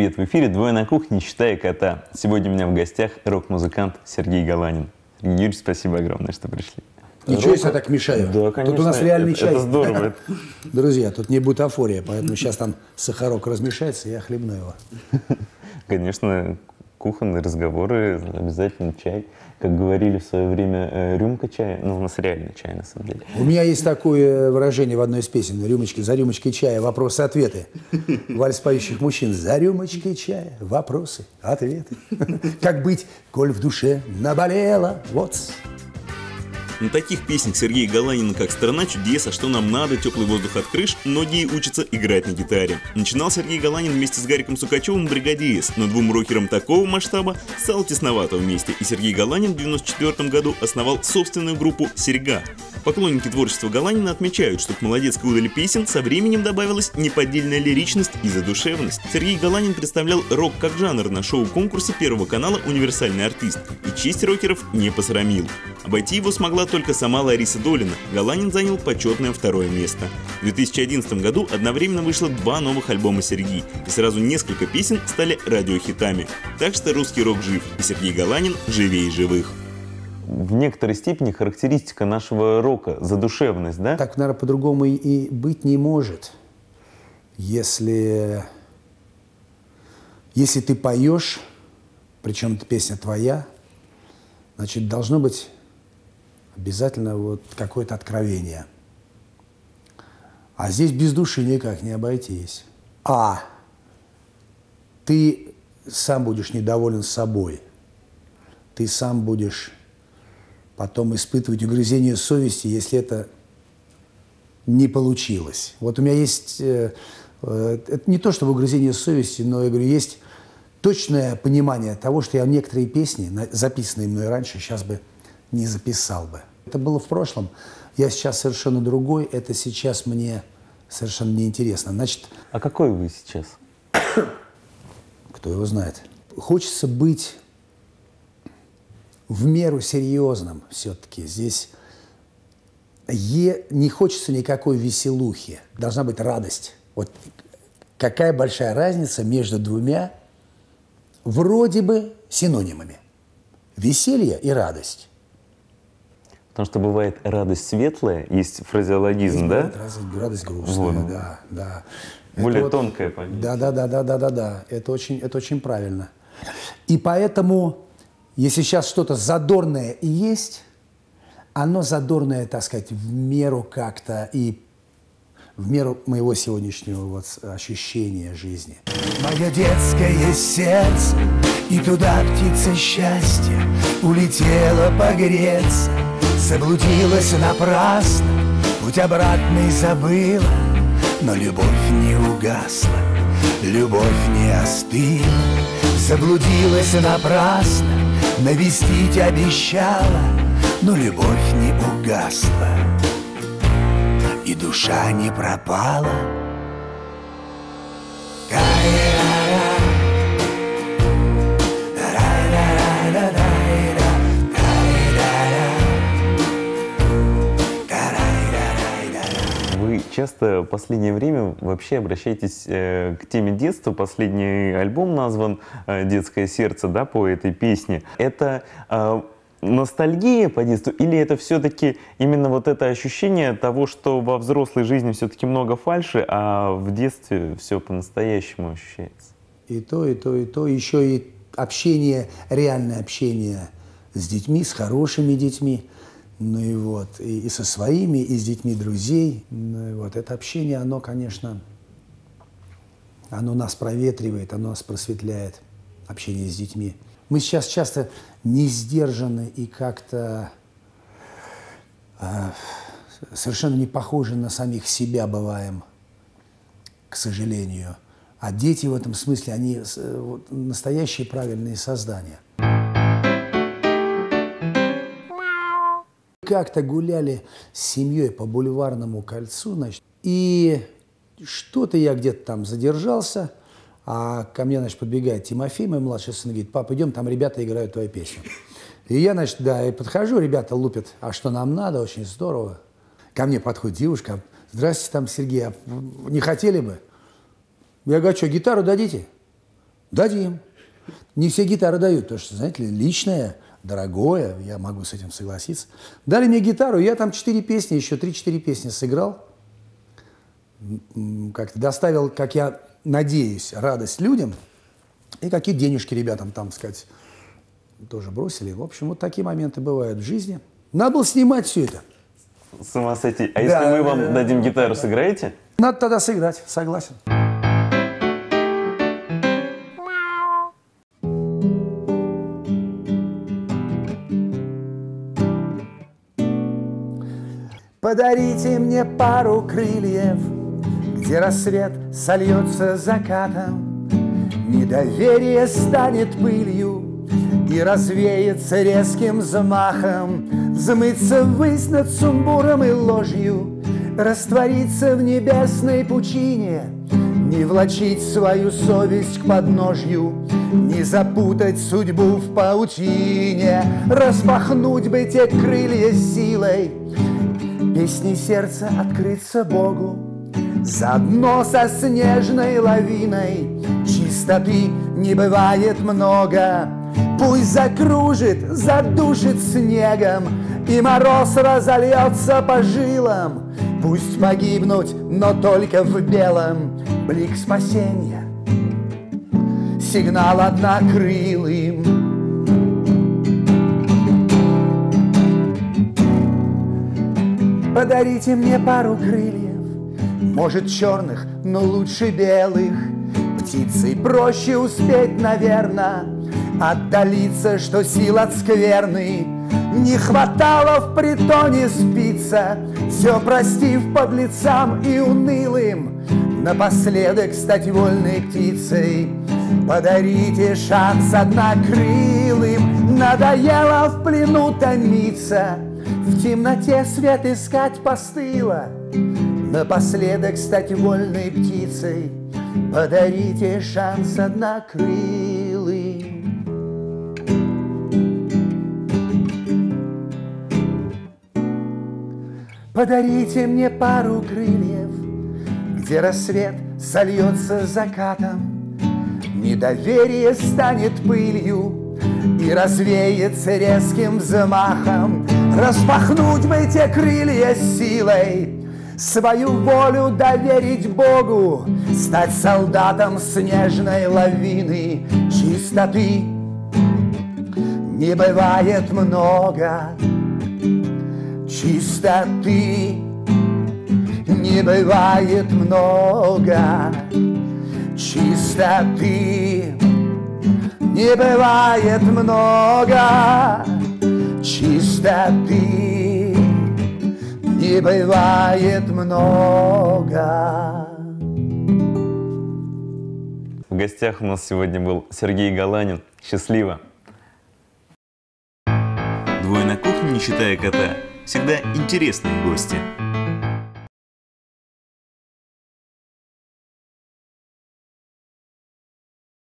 привет! В эфире «Двое на кухне, не считая кота». Сегодня у меня в гостях рок-музыкант Сергей Галанин. Сергей Юрьевич, спасибо огромное, что пришли. Ничего, если я так мешаю. Да, конечно. Тут у нас реальный чай. Это здорово. Друзья, тут не бутафория, поэтому сейчас там сахарок размешается, и я хлебну его. Конечно, кухонные разговоры, обязательно чай. Как говорили в свое время, рюмка чая. Ну, у нас реально чай, на самом деле. У меня есть такое выражение в одной из песен. За рюмочкой чая вопросы-ответы. Вальс поющих мужчин. За рюмочкой чая вопросы-ответы. Как быть, коль в душе наболело? Вот. На таких песнях Сергея Галанина, как «Страна чудес», «А что нам надо», «Теплый воздух от крыш», многие учатся играть на гитаре. Начинал Сергей Галанин вместе с Гариком Сукачевым в «Бригаде С», но двум рокерам такого масштаба стало тесновато вместе, и Сергей Галанин в 1994 году основал собственную группу «Серьга». Поклонники творчества Галанина отмечают, что к молодецкой удали песен со временем добавилась неподдельная лиричность и задушевность. Сергей Галанин представлял рок как жанр на шоу-конкурсе Первого канала «Универсальный артист» и честь рокеров не посрамил. Обойти его смогла только сама Лариса Долина. Галанин занял почетное второе место. В 2011 году одновременно вышло 2 новых альбома Серьги, и сразу несколько песен стали радиохитами. Так что русский рок жив, и Сергей Галанин живее живых. В некоторой степени характеристика нашего рока – задушевность, да? Так, наверное, по-другому и быть не может. Если ты поешь, причем эта песня твоя, значит, должно быть обязательно вот какое-то откровение. А здесь без души никак не обойтись. А ты сам будешь недоволен собой. Ты сам будешь потом испытывать угрызение совести, если это не получилось. Вот у меня есть, это не то чтобы угрызение совести, но, я говорю, есть точное понимание того, что я некоторые песни, записанные мной раньше, сейчас бы не записал бы. Это было в прошлом. Я сейчас совершенно другой. Это сейчас мне совершенно неинтересно. Значит, А какой вы сейчас? кто его знает. Хочется быть в меру серьезным все-таки. Здесь не хочется никакой веселухи. Должна быть радость. Вот какая большая разница между двумя вроде бы синонимами. Веселье и радость. Потому что бывает радость светлая, есть фразеологизм, да? Радость грустная, Вот. да. Более Это тонкая понятие. Да. Это очень правильно. И поэтому, если сейчас что-то задорное и есть, оно задорное, так сказать, в меру как-то и в меру моего сегодняшнего вот ощущения жизни. Мое детское сердце, и туда птица счастья улетела погреться, заблудилась напрасно, путь обратный забыла, но любовь не угасла, любовь не остыла, заблудилась напрасно, навестить обещала, но любовь не угасла, и душа не пропала. Вы часто в последнее время вообще обращаетесь к теме детства. Последний альбом назван «Детское сердце», да, по этой песне. Это ностальгия по детству или это все-таки именно вот это ощущение того, что во взрослой жизни все-таки много фальши, а в детстве все по-настоящему ощущается? И то, и то, и то. Еще и общение, реальное общение с детьми, с хорошими детьми. Ну и вот, и со своими, и с детьми друзей. Ну и вот, это общение, оно, конечно, оно нас проветривает, оно нас просветляет, общение с детьми. Мы сейчас часто не сдержаны и как-то совершенно не похожи на самих себя бываем, к сожалению. А дети в этом смысле, они вот, настоящие правильные создания. Как-то гуляли с семьей по Бульварному кольцу, значит, и что-то я где-то там задержался, а ко мне, значит, подбегает Тимофей, мой младший сын, говорит: папа, идем, там ребята играют твою песню. И я, значит, да, и подхожу, ребята лупят, а что нам надо, очень здорово. Ко мне подходит девушка: здравствуйте, там, Сергей, а не хотели бы? Я говорю: что, гитару дадите? Дадим. Не все гитары дают, потому что, знаете ли, личное, дорогое, я могу с этим согласиться. Дали мне гитару, я там 4 песни, еще 3-4 песни сыграл. Как-то доставил, как я надеюсь, радость людям. И какие денежки ребятам там, так сказать, тоже бросили. В общем, вот такие моменты бывают в жизни. Надо было снимать все это. С ума сойти. А если мы вам дадим гитару, сыграете? Надо тогда сыграть, согласен. Подарите мне пару крыльев, где рассвет сольется закатом, недоверие станет пылью и развеется резким взмахом, взмыться ввысь над сумбуром и ложью, раствориться в небесной пучине, не влачить свою совесть к подножью, не запутать судьбу в паутине, распахнуть бы те крылья силой, песни сердца открыться Богу, заодно со снежной лавиной. Чистоты не бывает много, пусть закружит, задушит снегом, и мороз разольется по жилам. Пусть погибнуть, но только в белом, блик спасения, сигнал однокрылым. Подарите мне пару крыльев, может черных, но лучше белых. Птицей проще успеть, наверно, отдалиться, что сил от скверны не хватало в притоне спиться, все простив подлецам и унылым, напоследок стать вольной птицей. Подарите шанс однокрылым, надоело в плену томиться, в темноте свет искать постыло, напоследок стать вольной птицей. Подарите шанс однокрылым. Подарите мне пару крыльев, где рассвет сольется закатом, недоверие станет пылью и развеется резким взмахом. Распахнуть бы те крылья силой, свою волю доверить Богу, стать солдатом снежной лавины. Чистоты не бывает много, чистоты не бывает много, чистоты не бывает много, чистоты не бывает много. В гостях у нас сегодня был Сергей Галанин. Счастливо! Двое на кухне, не считая кота, всегда интересные гости.